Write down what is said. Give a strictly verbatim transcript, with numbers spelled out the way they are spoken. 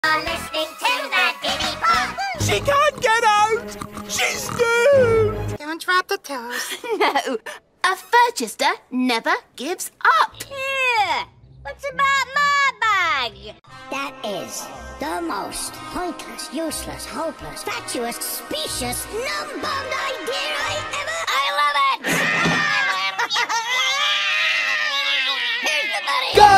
You're listening to the Diddy Pop. She can't get out! She's doomed! Don't drop the toes. No, a Furchester never gives up. Here, what's about my bag? That is the most pointless, useless, hopeless, fatuous, specious, numb-bummed idea I ever... I love it! Here's the money! Go!